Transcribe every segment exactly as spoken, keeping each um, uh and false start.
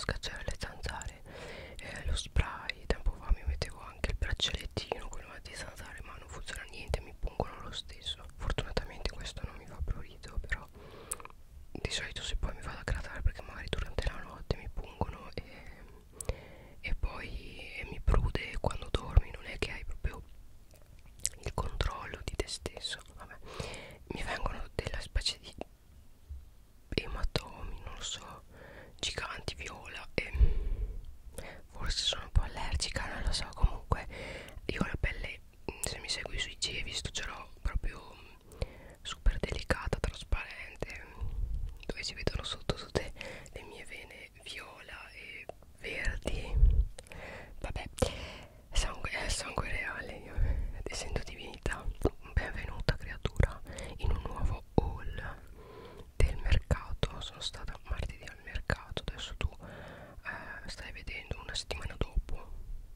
scacciare le zanzare, eh, lo spray. Tempo fa mi mettevo anche il braccialettino, quello anti-zanzare, ma non funziona niente, mi pungono lo stesso. Fortunatamente questo non mi fa prurito, però di solito se poi mi vado a grattare perché magari durante la notte mi pungono e, e poi e mi prude quando dormi, non è che hai proprio il controllo di te stesso. Vabbè, mi vengono della specie di ematomi, non lo so, giganti viola e forse sono un po' allergica, non lo so. Comunque io ho la pelle, se mi segui sui G hai visto, ce l'ho proprio super delicata, trasparente, dove si vedono sotto tutte le mie vene viola e verdi. Vabbè, sangue, è sangue reale, io essendo divinità. Benvenuta creatura in un nuovo haul del mercato. Sono stata martedì al mercato, adesso tu eh, stai vedendo una settimana dopo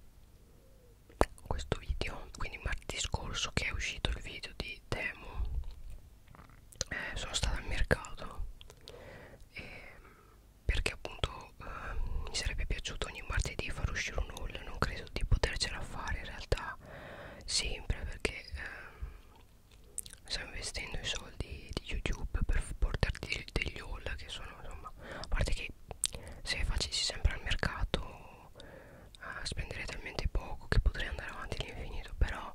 questo video, quindi martedì scorso che è uscito il video di Temu. Eh, sono stata al mercato e, perché appunto eh, mi sarebbe piaciuto ogni martedì far uscire un haul. Non credo di potercela fare in realtà sempre, perché eh, sto investendo i soldi di YouTube per portarti degli haul che sono, insomma, a parte che se facessi sempre al mercato eh, spenderei talmente poco che potrei andare avanti all'infinito, però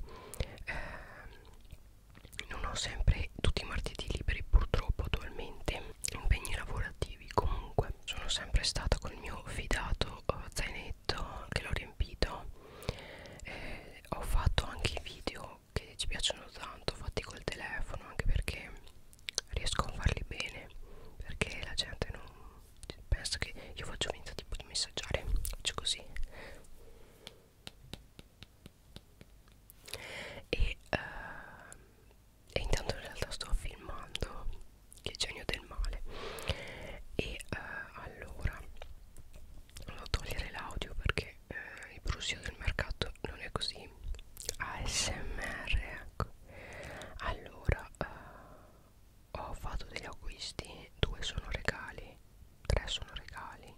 eh, non ho sempre tutti i martedì liberi purtroppo attualmente, impegni lavorativi. Comunque sono sempre stata col mio fidato uh, zainetto che l'ho riempito, eh, ho fatto anche i video che ci piacciono tanto fatti col telefono, anche perché riesco a farli bene, perché la gente non pensa che io faccio finta tipo di messaggiare, faccio così e, uh, e intanto in realtà sto filmando, che genio del male. E uh, allora devo togliere l'audio perché uh, il brusio del mercato non è così A S M R, ecco. Allora uh, ho fatto degli acquisti, due sono regali, tre sono regali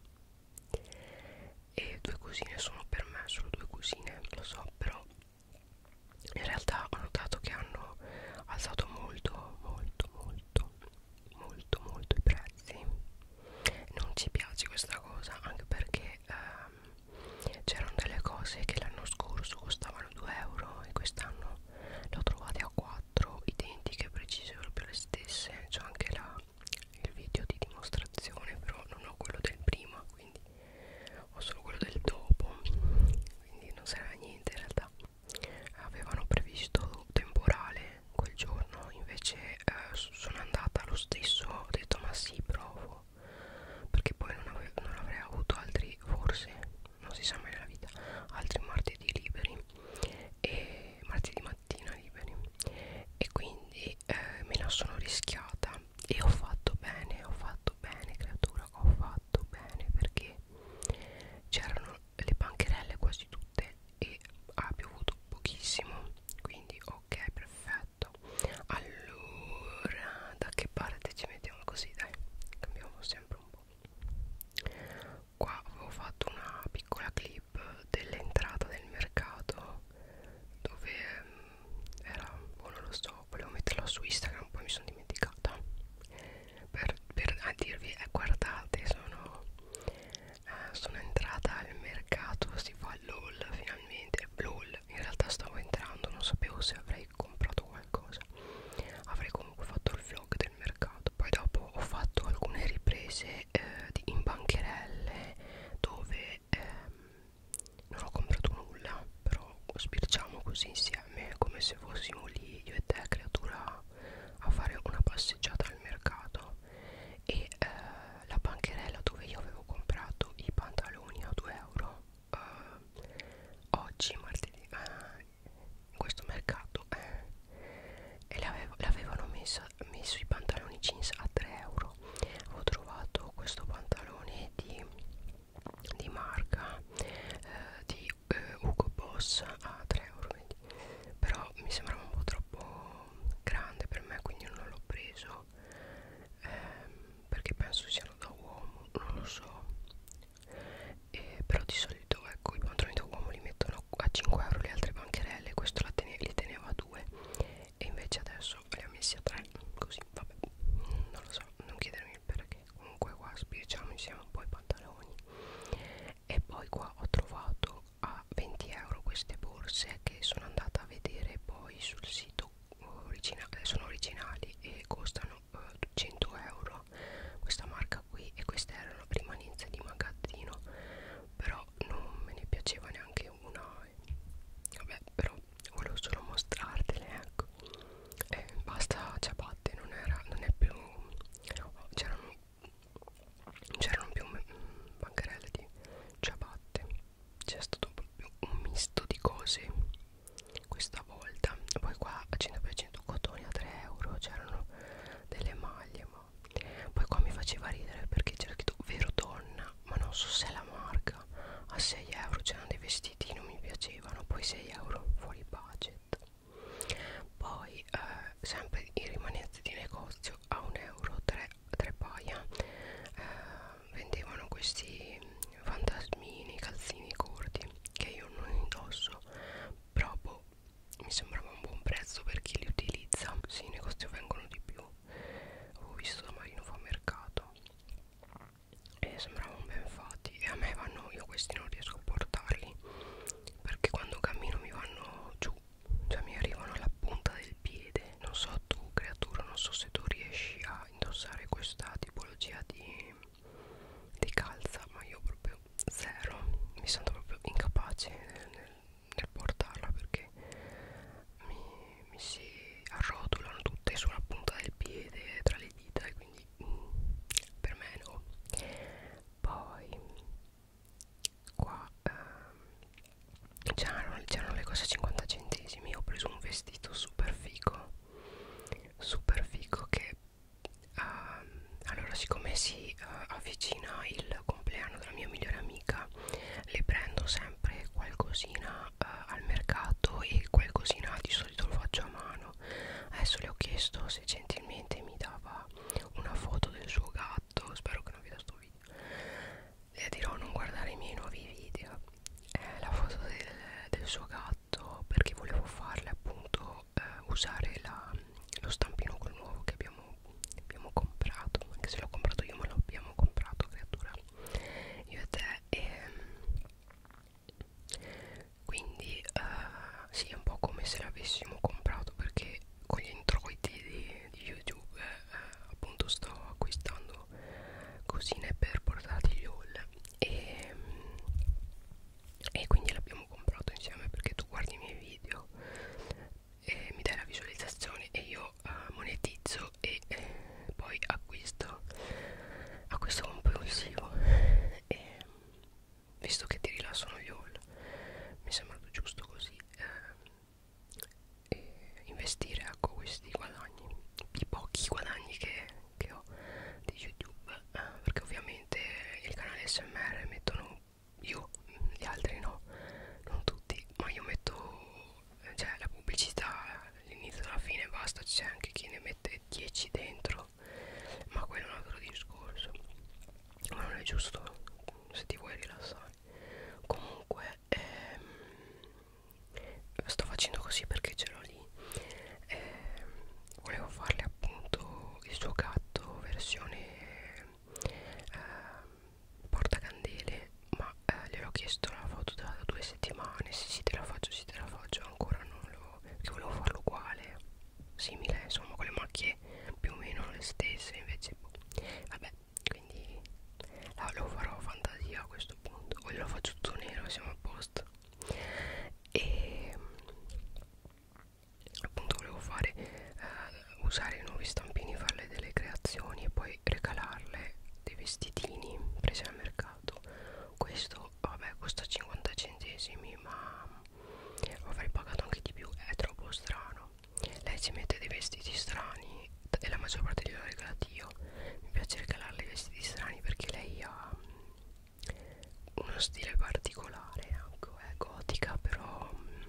e due cosine sono per me, solo due cosine, lo so, però in realtà ho notato che hanno alzato molto molto molto molto molto i prezzi. Non ci piace questa cosa, anche perché ehm, c'erano delle cose che l'anno scorso costavano due euro e quest'anno le ho trovate a quattro, identiche, precise, proprio le stesse. C'ho anche la, il video di dimostrazione, però non ho quello del prima, quindi ho solo quello del dopo. a sei euro c'erano dei vestiti non mi piacevano, poi sei euro fuori budget. Poi eh, sempre i rimanenze di negozio a un euro tre, tre paia eh, vendevano questi fantasmini, calzini corti che io non indosso, però boh, mi sembrava un buon prezzo per chi li utilizza. Sì, in negozio vengono di più, avevo visto da Marino fa mercato e sembravano ben fatti, e a me vanno, io questi non riesco a portarli perché quando cammino mi vanno giù, cioè mi arrivano alla punta del piede. Non so tu creatura, non so se tu riesci a indossare questa tipologia di, di calza, ma io proprio zero, mi sento proprio incapace nel, nel, nel portarla perché mi, mi si arrotolano tutte sulla punta del piede tra le dita e quindi mm, per me no. Poi qua ehm, c'erano le cose a cinquanta centesimi, ho preso un vestito super figo, super figo che uh, allora siccome si uh, avvicina il compleanno della mia migliore amica, le prendo sempre qualcosina uh, al mercato e qualcosina di solito lo faccio a mano. Adesso le ho chiesto se gentilmente mi dava una foto del suo gatto, spero che non veda sto video. Le dirò non guardare i miei nuovi video, eh, la foto del, del suo gatto, perché volevo farle appunto eh, usare la, lo stampino col nuovo che abbiamo, abbiamo comprato, anche se l'ho comprato io ma l'abbiamo comprato creatura io e te, e quindi uh, sì, è un po' come se l'avessimo comprato perché con gli introiti di, di YouTube eh, appunto sto acquistando cosine per portarti haul e, e quindi l'abbiamo comprato insieme perché tu guardi i miei video e mi dai la visualizzazione e io uh, monetizzo e eh, poi acquisto acquisto compulsivo e visto che ti rilassano gli haul mi è sembrato giusto così eh, e investire ecco questi guadagni, i pochi guadagni che, che ho di YouTube eh, perché ovviamente il canale S M R mettono io, gli altri no, non tutti, ma io metto cioè la pubblicità all'inizio e alla fine basta, c'è anche chi ne mette dieci dentro, ma quello è un altro discorso, ma non è giusto se ti vuoi rilassare. Comunque ehm, sto facendo così perché ce l'ho lì, ehm, volevo farle appunto il suo gatto versione ehm, portacandele, ma eh, gliel'ho chiesto la foto da, da due settimane, sì sì te la faccio, sì te la faccio, ancora non lo, perché volevo farlo uguale, simile insomma con le macchie più o meno le stesse, invece boh, vabbè, quindi la, lo farò a fantasia a questo punto, o lo faccio tutto nero e siamo a posto. E appunto volevo fare eh, usare i nuovi stampini, farle delle creazioni e poi regalarle dei vestitini presi al mercato. Questo vabbè costa cinquanta centesimi, ma avrei pagato anche di più, è troppo strano. Lei ci mette dei vestiti strani e la maggior parte gliel'ho regalati io. Mi piace regalarle i vestiti strani perché lei ha uno stile particolare, ecco, è gotica però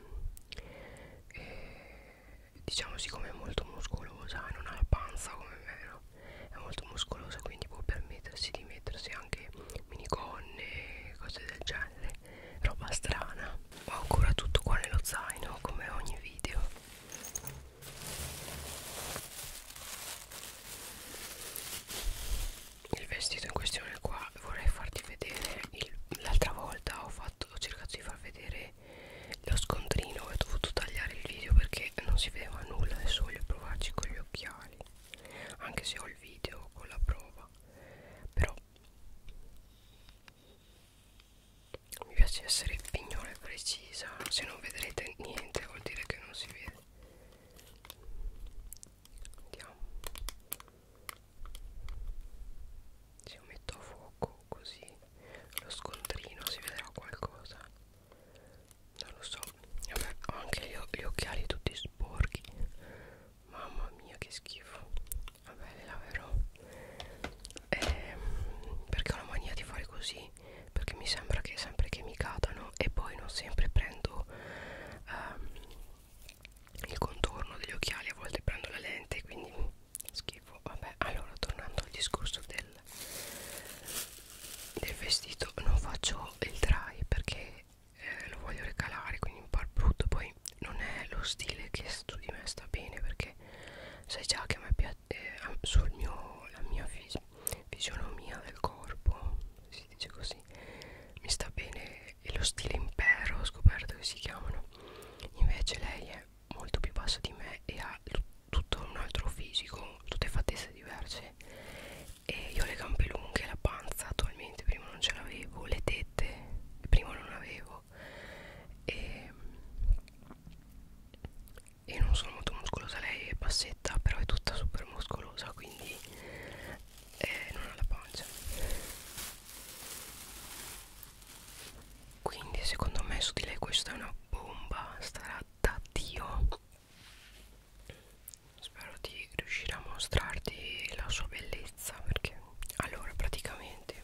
eh, diciamo siccome è molto muscolosa e non ha la panza come me, no? È molto muscolosa, quindi può permettersi di mettersi anche minigonne, cose del genere, roba strana. Ho ancora tutto qua nello zaino come ogni video. Il vestito in questione qua vorrei farti vedere, l'altra volta ho fatto ho cercato di far vedere lo scontrino e ho dovuto tagliare il video perché non si vedeva nulla, adesso voglio provarci con gli occhiali anche se ho il video con la prova, però mi piace essere pignola e precisa, se non vedrete niente vuol dire che non si vede. Andiamo, se io metto a fuoco così lo scontrino si vedrà qualcosa, non lo so. Vabbè, ho anche gli, gli occhiali tutti sporchi, mamma mia che schifo. Vabbè, li laverò ehm, perché ho la mania di fare così, perché mi mi sembra che sempre che mi cadano, e poi non sempre prendo um, il contorno degli occhiali, a volte prendo la lente, quindi schifo. Vabbè, allora tornando al discorso del, del vestito, non faccio il dry perché eh, lo voglio recalare, quindi un po' brutto, poi non è lo stile che su di me sta bene, perché sai già che a me piace eh, sul mio, la mia vis fisionomia del corpo, si dice così, mi sta bene, e lo stile impero ho scoperto che si chiamano. Invece lei è molto più bassa di me e ha tutto un altro fisico, tutte fattezze diverse, e io ho le gambe lunghe, la panza attualmente, prima non ce l'avevo, le tette prima non avevo, e, e non sono molto muscolosa. Lei è bassetta però è tutta super muscolosa, quindi eh, non ha la pancia. Quindi secondo me su di lei questa è una bomba, starà da Dio. Spero di riuscire a mostrarti la sua bellezza, perché allora praticamente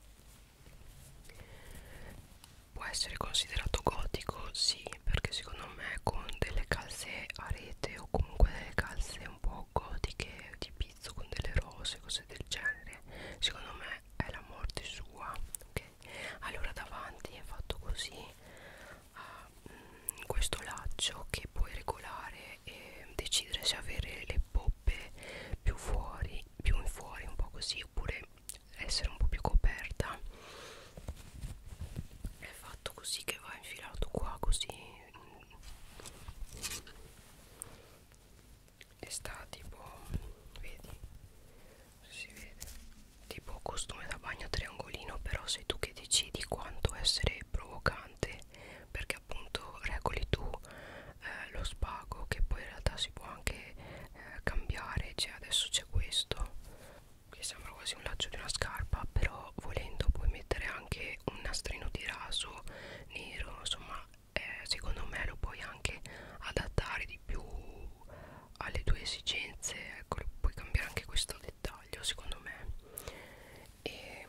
può essere considerato gotico, sì, perché secondo me con delle calze a rete o comunque delle calze un po' gotiche di pizzo con delle rose, cose del genere, secondo me è la morte sua, ok? Allora davanti è fatto così, ha mm, questo laccio che puoi regolare e decidere se avere le poppe più fuori, più in fuori, un po' così, oppure essere un po' più coperta. È fatto così che va infilato qua così, e sta tipo, vedi, si vede, tipo costume da bagno triangolino, però sei tu che decidi quanto essere provocante, perché appunto regoli tu eh, lo spago, che poi in realtà si può anche eh, cambiare, cioè adesso c'è questo che sembra quasi un laccio di una scarpa, però volendo puoi mettere anche un nastrino di raso nero, insomma eh, secondo me lo puoi anche adattare di più alle tue esigenze, ecco, puoi cambiare anche questo dettaglio secondo me. E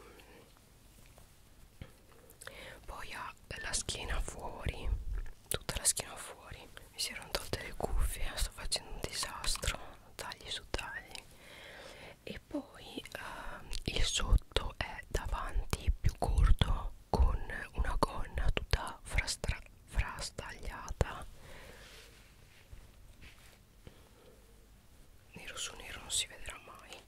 poi ha la schiena fuori, tutta la schiena fuori, mi si erano tolte le cuffie, sto facendo un disastro, tagli su tagli. E poi eh, il sotto è davanti più corto con una gonna tutta frastra frastagliata, nero su nero non si vedrà mai.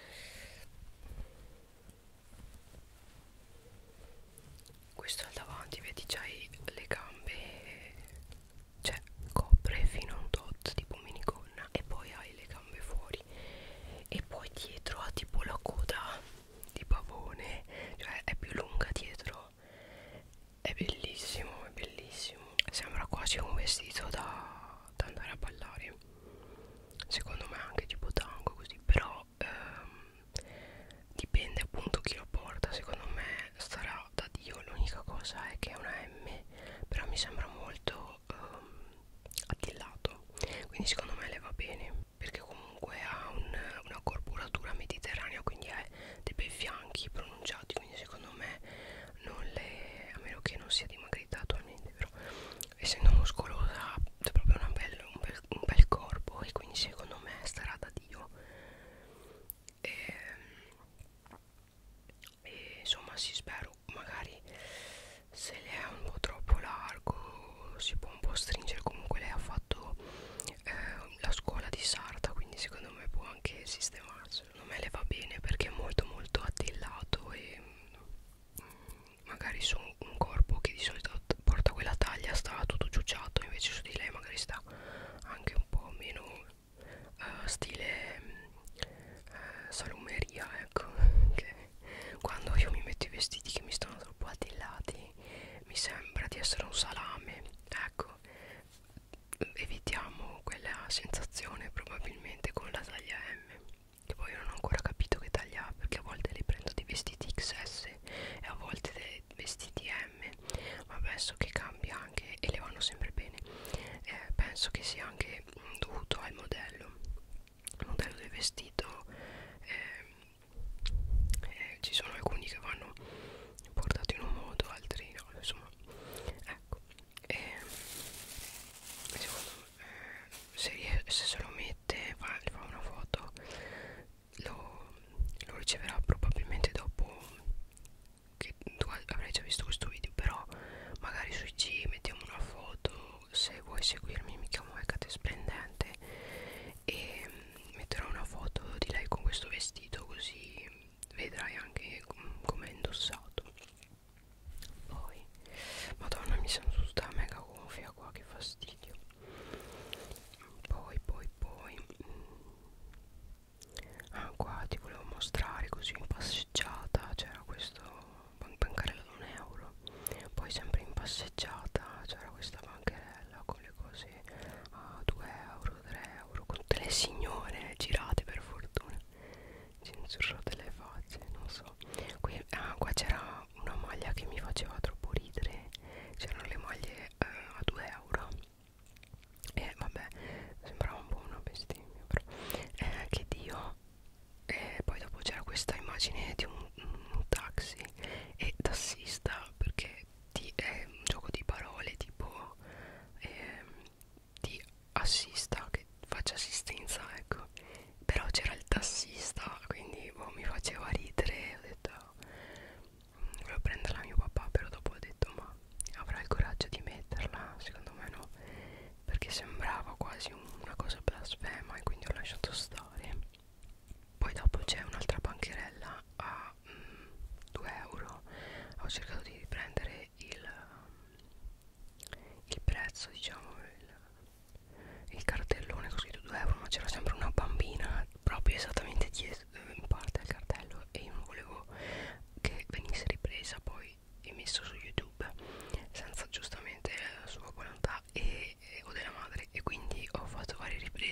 Questo è il davanti, vedi, c'hai le gambe, cioè copre fino a un tot tipo minigonna, e poi hai le gambe fuori, e poi dietro ha tipo la coda di pavone, cioè è più lunga dietro, è bellissimo, è bellissimo, sembra quasi un vestito da, da andare a ballare, secondo me anche tipo tango così, però ehm, dipende appunto chi lo porta, secondo me starà da Dio. L'unica cosa è che è una M, però mi sembra molto ehm, attillato, quindi secondo me le va bene, perché comunque ha un, una corporatura mediterranea, quindi ha dei bei fianchi pronunciati, quindi secondo me non le, a meno che non sia dimagrita attualmente, però essendo muscolosa è proprio una bella, un, bel, un bel corpo, e quindi secondo me starà da Dio. E, e insomma sì, spero, magari se le è un po' troppo largo si può un po' stringere, comunque lei ha fatto eh, la scuola di sarta, quindi secondo me può anche sistemarsi, secondo me le va bene perché è molto molto attillato, e mm, magari su un corpo che di solito porta quella taglia sta tutto ciucciato, invece su di lei magari sta anche un po' meno uh, stile uh, salumeria, ecco, che quando io mi metto i vestiti che mi stanno troppo attillati mi sembra di essere un salame, ecco, evitiamo quella sensazione probabilmente con la taglia M, che poi io non ho ancora capito che taglia ha, perché a volte li prendo dei vestiti X S e a volte dei vestiti M, ma penso che cambia anche e le vanno sempre bene. Eh, penso che sia anche dovuto al modello, il modello del vestito. eh, eh, ci sono alcuni che vanno portati in un modo,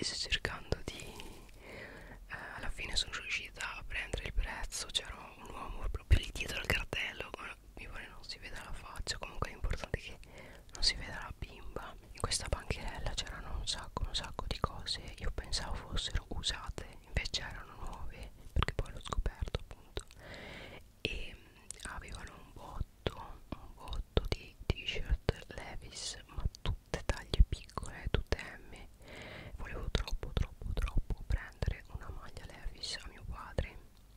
inglese cercando di eh, alla fine sono riuscita a prendere il prezzo. C'era un uomo proprio lì dietro al cartello, ma mi pare non si veda la faccia. Comunque è importante che non si veda la bimba. In questa bancherella c'erano un sacco un sacco di cose, io pensavo fossero usate, invece erano nuove, perché poi l'ho scoperto appunto. E avevano un botto un botto di t-shirt Levi's, ma tutte taglie piccole, tutte M. Volevo troppo troppo troppo prendere una maglia Levi's a mio padre.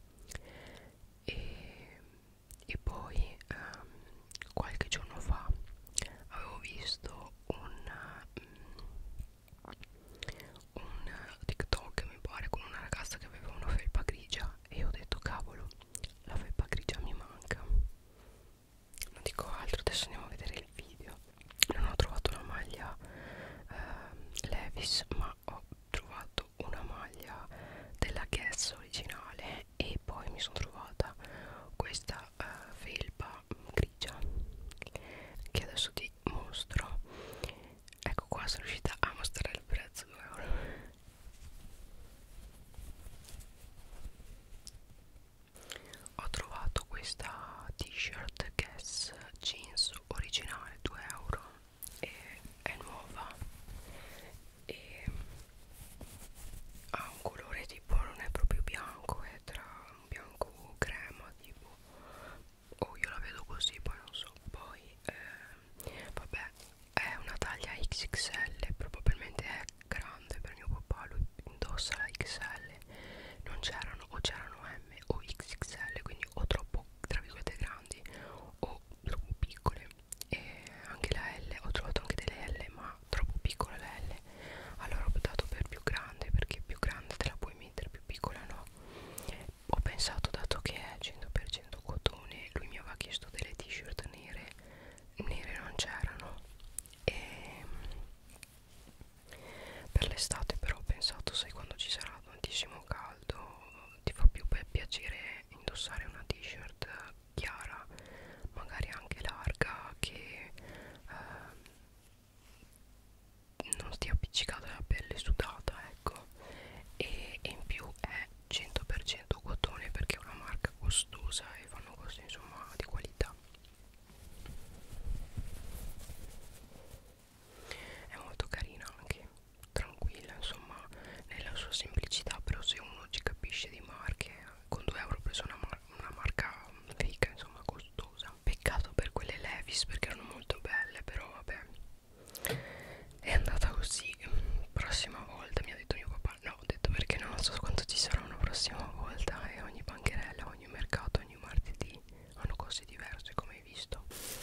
E, e poi ehm, qualche giorno fa avevo visto un, um, un TikTok, mi pare, con una ragazza che aveva una felpa grigia, e ho detto cavolo, la felpa grigia mi manca. Non dico altro, adesso andiamo a vedere il video. Non ho trovato una maglia eh, Levi's, ma ho trovato una maglia della Guess originale, e poi mi sono trovata questa eh, felpa grigia che adesso ti mostro. Ecco qua, sono riuscita a mostrare il prezzo, due euro. Ho trovato questa t-shirt Guess jeans originale, due euro, e è nuova e ha un colore tipo, non è proprio bianco, è tra un bianco crema tipo, o io la vedo così, poi non so. Poi eh, vabbè, è una taglia X X L, probabilmente è grande per mio papà, lui indossa la X L. Non c'erano, o c'erano M o X X L, quindi o troppo tra virgolette grandi o troppo piccole. E anche la L, ho trovato anche delle L, ma troppo piccola la L. Allora ho optato per più grande, perché più grande te la puoi mettere, più piccola no. Ho pensato, dato che è cento per cento cotone, lui mi aveva chiesto delle t-shirt nere, nere non c'erano, e per l'estate però ho pensato, sai, quando ci sarà tantissimo caldo ti fa più per piacere indossare una t-shirt chiara, magari anche larga, che eh, non stia appiccicata alla pelle sudata, ecco. E, e in più è cento per cento cotone, perché è una marca costosa e fanno cose insomma di qualità. È molto carina anche, tranquilla insomma, nella sua semplicità, però se uno ci capisce di marche, con due euro ho preso una, mar una marca figa, insomma costosa. Peccato per quelle Levi's, perché erano molto belle, però vabbè, è andata così. Prossima volta, mi ha detto mio papà. No, ho detto perché non so quanto ci sarà una prossima volta, e ogni bancherella, ogni mercato, ogni martedì hanno cose diverse, come hai visto.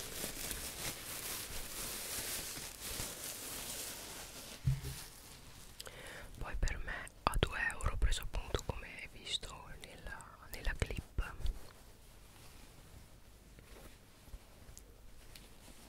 Poi per me a due euro ho preso, appunto, come hai visto nella, nella clip,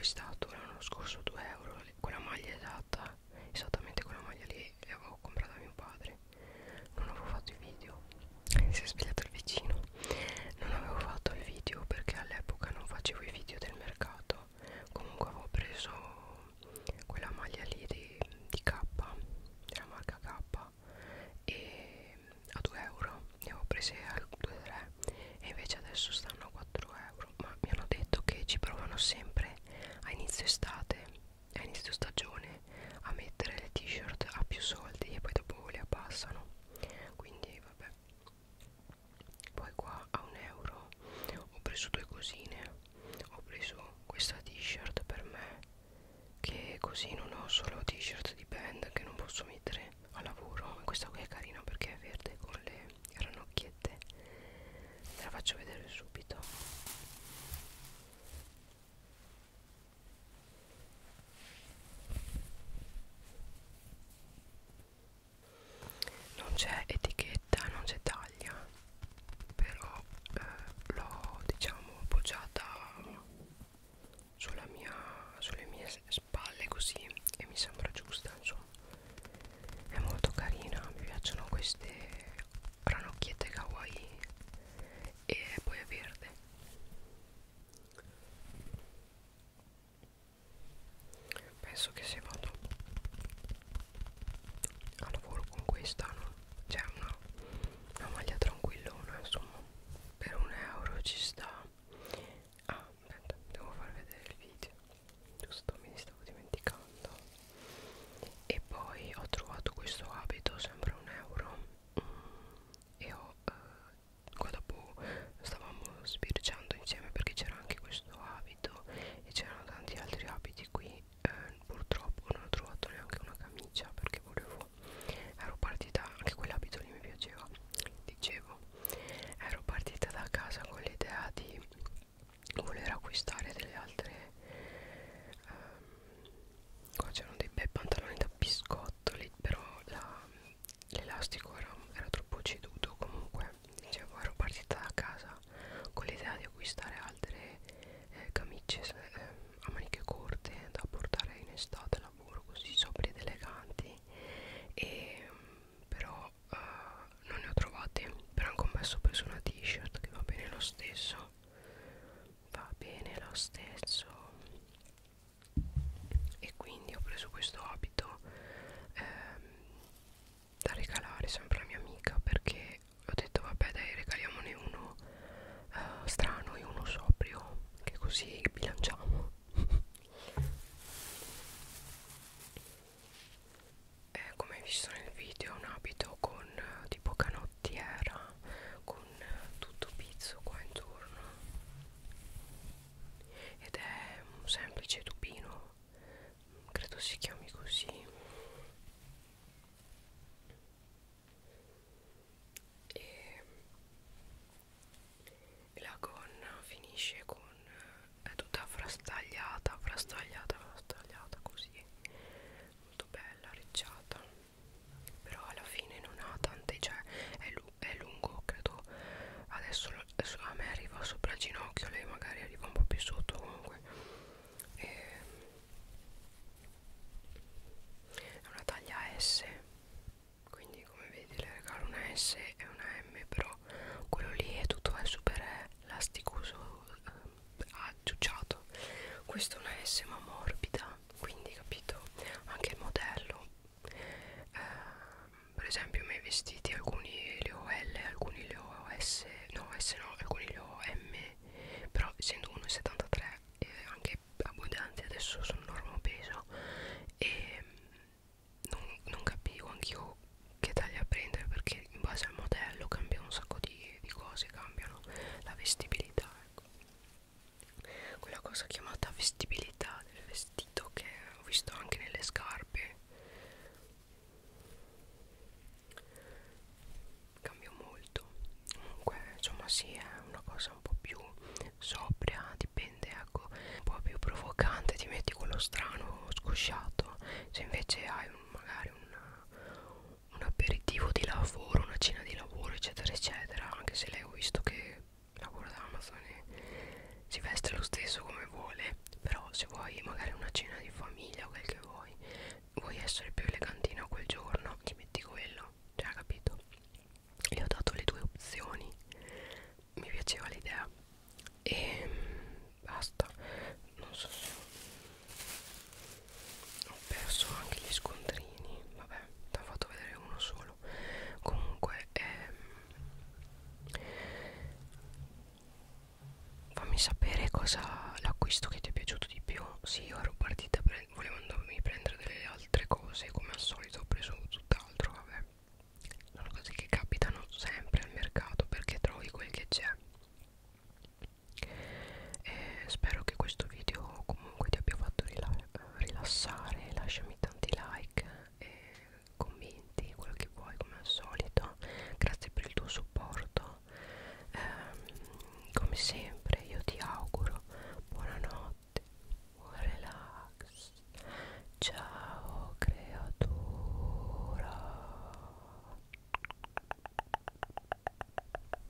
acquistato l'anno scorso due euro quella maglia esatta, esattamente quella maglia lì l'avevo comprata a mio padre. Non avevo fatto i video, si è svegliato il vicino. Non avevo fatto il video perché all'epoca non facevo i video del mercato. Comunque avevo preso quella maglia lì di, di K, della marca K, e a due euro ne avevo prese a due tre, e invece adesso stanno a quattro euro. Ma mi hanno detto che ci provano sempre a inizio estate, a inizio stagione, a mettere le t-shirt a più soldi e poi dopo le abbassano, quindi vabbè. Poi qua a un euro ho preso due cosine. Ho preso questa t-shirt per me, che così non ho solo t-shirt di band che non posso mettere a lavoro. E questa qui è carina perché è verde con le ranocchiette. Te la faccio vedere subito. Non c'è etichetta, non c'è taglia, però eh, l'ho diciamo appoggiata sulla mia, sulle mie spalle così e mi sembra giusta, insomma. È molto carina, mi piacciono queste ranocchiette kawaii, e poi è verde. Penso che se vado a lavoro con questa, no? C'è una, una maglia tranquillona, insomma. Per un euro ci sta. Ah, aspetta, devo far vedere il video, giusto, me ne stavo dimenticando. E poi ho trovato questo abito sempre a un euro, mm, e ho eh, qua dopo stavamo sbirciando insieme perché c'era anche questo abito e c'erano tanti altri abiti qui. Eh, purtroppo non ho trovato neanche una camicia perché volevo, ero partita, anche quell'abito lì mi piaceva, dicevo, ero partita da casa con l'idea di voler acquistare delle altre, ehm, qua c'erano dei bei pantaloni da biscottoli, però l'elastico era, era troppo ceduto. Comunque dicevo, ero partita da casa con l'idea di acquistare altre eh, camicie eh, a maniche corte da portare in estate al lavoro, così sobrie ed eleganti, e però uh, non ne ho trovate. Per un commesso ho preso una t-shirt che va bene lo stesso, va bene lo stesso, e quindi ho preso questo abito ehm, da regalare sempre alla mia amica, perché ho detto vabbè dai, regaliamone uno uh, strano e uno sobrio, che così bilanciamo. Eh, come hai visto nel video, è un abito con eh, tipo canottiera, con eh, tutto pizzo qua intorno, ed è un semplice tubino, credo si chiami così. E la gonna finisce con eh, è tutta frastagliata, frastagliata, frastagliata così, molto bella, arricciata, però alla fine non ha tante, cioè è, lu è lungo, credo adesso, adesso a me arriva sopra il ginocchio, lei magari arriva un po' più sotto. Comunque e è una taglia S, quindi come vedi le regalo una S e una M, però quello lì è tutto è super elasticoso, eh, acciucciato. Questa è una S ma morbida, quindi capito, anche il modello, eh, per esempio i miei vestiti alcuni li ho L, alcuni li ho S, no S no, alcuni li ho M, però essendo uno virgola settantatré e anche abbondanti adesso sono normopeso, e non, non capivo anch'io che taglia prendere, perché in base al modello cambia un sacco di, di cose, cambiano la vestibilità, ecco, quella cosa chiamata vestibilità del vestito che ho visto anche nelle scarpe, cambia molto. Comunque insomma sì, è una cosa un po' più sobria, dipende, ecco, un po' più provocante ti metti quello strano scosciato, se invece hai un, magari un, un aperitivo di lavoro, una cena di lavoro eccetera eccetera, anche se lei ho visto che lavora da Amazon e si veste lo stesso come vuole, però se vuoi magari una cena di famiglia o quel che vuoi, vuoi essere più elegantino quel giorno, ti metti quello, cioè, capito? Le ho dato le due opzioni, mi piaceva l'idea e basta. Non so se ho perso anche gli scontrini, vabbè, ti ho fatto vedere uno solo. Comunque ehm, fammi sapere cosa l'acquisto che ti è piaciuto di più. Sì, io ero partita, volevo andarmi a prendere delle altre cose come al solito,